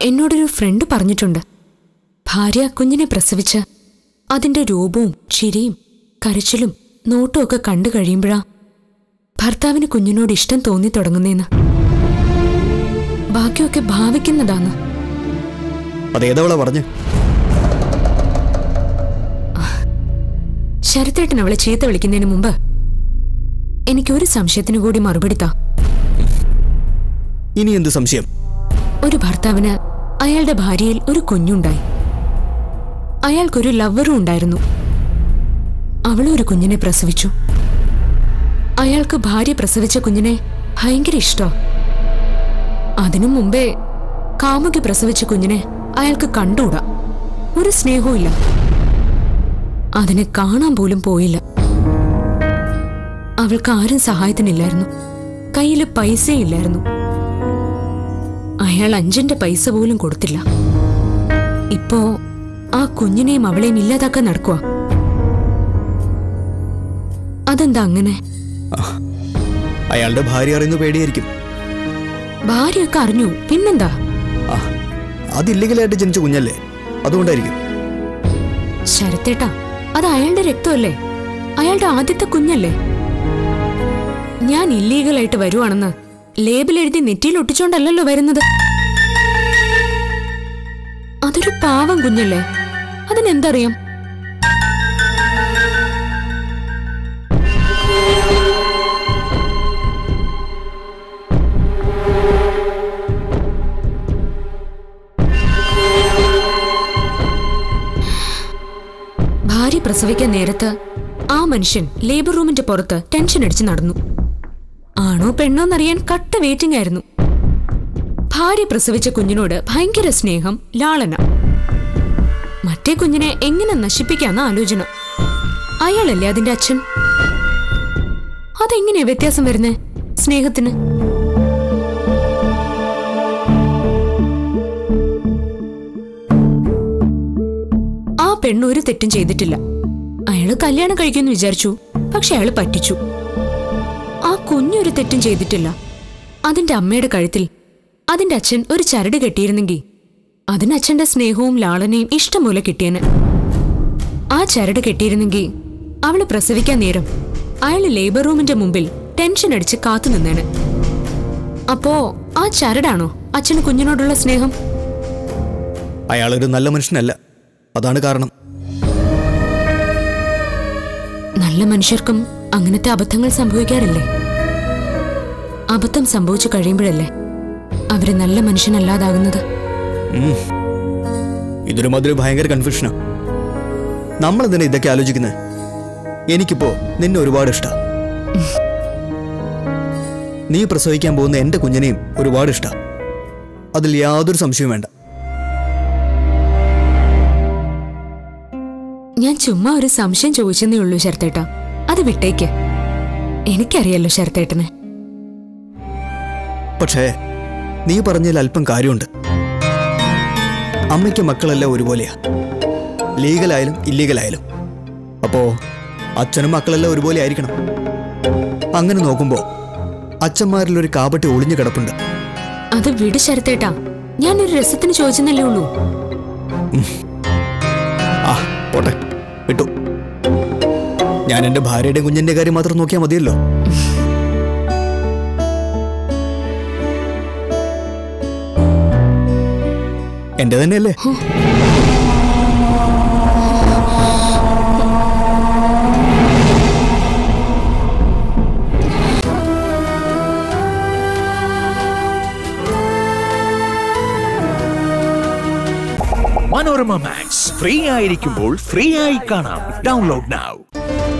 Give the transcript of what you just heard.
എന്നോടൊരു ഫ്രണ്ട് പറഞ്ഞിട്ടുണ്ട്, ഭാര്യ കുഞ്ഞിനെ പ്രസവിച്ച് അതിന്റെ രൂപവും ചിരിയും കരച്ചിലും നോട്ടും ഒക്കെ കണ്ടു കഴിയുമ്പോഴാ ഭർത്താവിന് കുഞ്ഞിനോട് ഇഷ്ടം തോന്നി തുടങ്ങുന്നേന്ന്. ബാക്കിയൊക്കെ ഭാവിക്കുന്നതാന്ന്. അതേതവളാ പറഞ്ഞു? ശരത്തേട്ടൻ അവളെ ചീത്ത വിളിക്കുന്നതിന് മുമ്പ് എനിക്കൊരു സംശയത്തിനു കൂടി മറുപടി താ. ഇനി എന്ത് സംശയം? ഒരു ഭർത്താവിന് അയാളുടെ ഭാര്യയിൽ ഒരു കുഞ്ഞുണ്ടായി. അയാൾക്കൊരു ലവറും ഉണ്ടായിരുന്നു. അവളൊരു കുഞ്ഞിനെ പ്രസവിച്ചു. അയാൾക്ക് ഭാര്യ പ്രസവിച്ച കുഞ്ഞിനെ ഭയങ്കര ഇഷ്ടം. അതിനു മുമ്പേ കാമുകി പ്രസവിച്ച കുഞ്ഞിനെ അയാൾക്ക് കണ്ടുകൂടാ. ഒരു സ്നേഹവും ഇല്ല. അതിനെ കാണാൻ പോലും പോയില്ല. അവൾക്ക് ആരും സഹായത്തിനില്ലായിരുന്നു. കയ്യില് പൈസയില്ലായിരുന്നു. അയാൾ 5 പൈസ പോലും കൊടുത്തില്ല. ഇപ്പോ ആ കുഞ്ഞിനെയും അവളെയും ഇല്ലാതാക്കാൻ നടക്കുക. അതെന്താ അങ്ങനെ? അയാളുടെ ഭാര്യ അറിയുന്ന പേടിയായിരിക്കും. ഭാര്യയൊക്കെ അറിഞ്ഞു, പിന്നെന്താ? അത് ഇല്ലീഗലായിട്ട് ജനിച്ച കുഞ്ഞല്ലേ, അതുകൊണ്ടായിരിക്കും. ശരത്തേട്ടാ, അത് അയാളുടെ രക്തമല്ലേ? അയാളുടെ ആദ്യത്തെ കുഞ്ഞല്ലേ? ഞാൻ ഇല്ലീഗലായിട്ട് വരുവാണെന്ന് ലേബിൾ എഴുതി നെറ്റിയിൽ ഒട്ടിച്ചോണ്ടല്ലോ വരുന്നത്. അതൊരു പാവം കുഞ്ഞല്ലേ, അതിനെന്തറിയാം? ഭാര്യ പ്രസവിക്കാൻ നേരത്ത് ആ മനുഷ്യൻ ലേബർ റൂമിന്റെ പുറത്ത് ടെൻഷൻ അടിച്ച് നടന്നു. ആണോ പെണ്ണോന്നറിയാൻ കട്ട വെയിറ്റിംഗ് ആയിരുന്നു. ഭാര്യ പ്രസവിച്ച കുഞ്ഞിനോട് ഭയങ്കര സ്നേഹം, ലാളന. മറ്റേ കുഞ്ഞിനെ എങ്ങനെ നശിപ്പിക്കാന്ന ആലോചന. അയാളല്ലേ അതിന്റെ അച്ഛൻ. അതെങ്ങനെയാ വ്യത്യാസം വരുന്നേ സ്നേഹത്തിന്? ആ പെണ്ണ് ഒരു തെറ്റും ചെയ്തിട്ടില്ല. അയാള് കല്യാണം കഴിക്കുമെന്ന് വിചാരിച്ചു, പക്ഷെ അയാള് പറ്റിച്ചു. ആ കുഞ്ഞൊരു തെറ്റും ചെയ്തിട്ടില്ല. അതിന്റെ അമ്മയുടെ കഴുത്തിൽ അതിന്റെ അച്ഛൻ ഒരു ചരട് കെട്ടിയിരുന്നെങ്കിൽ അതിന് അച്ഛന്റെ സ്നേഹവും ലാളനയും ഇഷ്ടംപോലെ കിട്ടിയേനെ. ആ ചരട് കെട്ടിയിരുന്നെങ്കിൽ അവള് പ്രസവിക്കാൻ നേരം അയാള് ലേബർ റൂമിന്റെ മുമ്പിൽ ടെൻഷൻ അടിച്ച് കാത്തു നിന്നേനെ. അപ്പോ ആ ചരടാണോ അച്ഛന് കുഞ്ഞിനോടുള്ള സ്നേഹം? അയാളൊരു നല്ല മനുഷ്യനല്ല, അതാണ് കാരണം. നല്ല മനുഷ്യർക്കും അങ്ങനത്തെ അബദ്ധങ്ങൾ സംഭവിക്കാറില്ലേ? അബദ്ധം സംഭവിച്ചു കഴിയുമ്പോഴല്ലേ അവര് നല്ല മനുഷ്യനല്ലാതാകുന്നത്? ഇതൊരു മാതിരി ഭയങ്കര കൺഫ്യൂഷനാ. നമ്മളെന്തിനാ ഇതൊക്കെ ആലോചിക്കുന്നത്? എനിക്കിപ്പോ നിന്നെ ഒരുപാട് ഇഷ്ടം. നീ പ്രസവിക്കാൻ പോകുന്ന എന്റെ കുഞ്ഞിനെയും ഒരുപാട് ഇഷ്ടം. അതിൽ യാതൊരു സംശയവും വേണ്ട. ഞാൻ ചുമ്മാ ഒരു സംശയം ചോദിച്ചെന്നേ ഉള്ളൂ ശരത്തേട്ടാ, അത് വിട്ടേക്ക്. എനിക്കറിയാലോ ശരത്തേട്ടന്. പക്ഷേ നീ പറഞ്ഞതിൽ അല്പം കാര്യമുണ്ട്. അമ്മയ്ക്ക് മക്കളെല്ലാം ഒരുപോലെയാ, ലീഗലായാലും ഇല്ലീഗലായാലും. അപ്പോ അച്ഛനും മക്കളെല്ലാം ഒരുപോലെ ആയിരിക്കണം. അങ്ങനെ നോക്കുമ്പോ അച്ഛന്മാരിലൊരു കാപട്ടി ഒളിഞ്ഞു കിടപ്പുണ്ട്. അത് വിട് ശരത്തേട്ടാ, ഞാനൊരു രസത്തിന് ചോദിച്ചെന്നല്ലേ ഉള്ളൂ. പോട്ടെ, വിട്ടു. ഞാൻ എന്റെ ഭാര്യയുടെ കുഞ്ഞിന്റെ കാര്യം മാത്രം നോക്കിയാൽ മതിയല്ലോ. എന്റെ തന്നെയല്ലേ? മനോരമ മാക്സ് ഫ്രീ ആയിരിക്കുമ്പോൾ ഫ്രീ ആയി കാണാം. Download now.